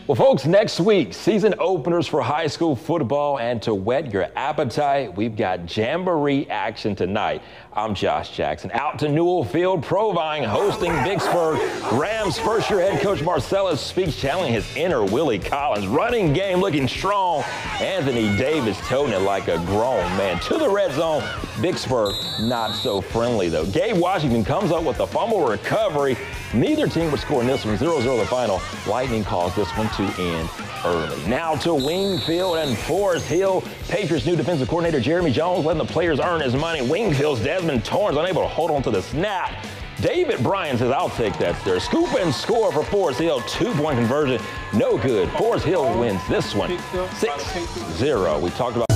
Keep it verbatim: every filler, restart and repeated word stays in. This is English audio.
Well, folks, next week, season openers for high school football, and to whet your appetite, we've got jamboree action tonight. I'm Josh Jackson. Out to Wingfield, Provine hosting Vicksburg. Rams first-year head coach Marcellus speaks, channeling his inner Willie Collins. Running game looking strong. Anthony Davis toting it like a grown man. To the red zone, Vicksburg not so friendly, though. Gabe Washington comes up with a fumble recovery. Neither team would score in this one. zero zero the final. Lightning caused this one to end early. Now to Wingfield and Forest Hill. Patriots' new defensive coordinator Jeremy Jones letting the players earn his money. Wingfield's Desmond Torrance unable to hold on to the snap. David Bryan says, I'll take that, sir. Scoop and score for Forest Hill. Two-point conversion. No good. Forest Hill wins this one six zero. We talked about